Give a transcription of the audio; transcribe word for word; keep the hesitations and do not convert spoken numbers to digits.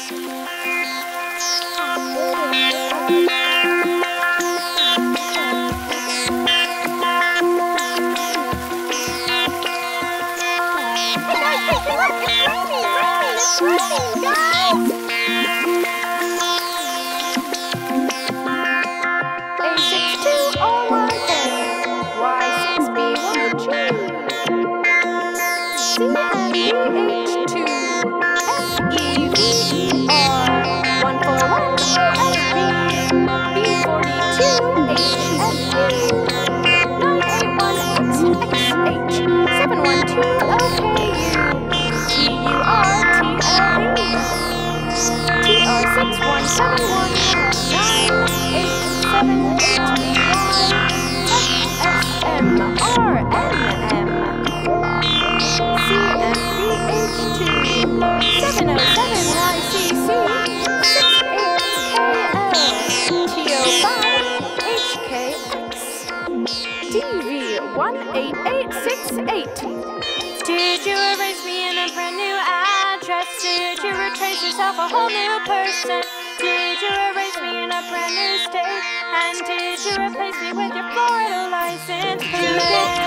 Did you erase me in a brand new address? Did you retrace yourself a whole new person? Did you erase me in a brand new state? And did you replace me with your Florida license plate?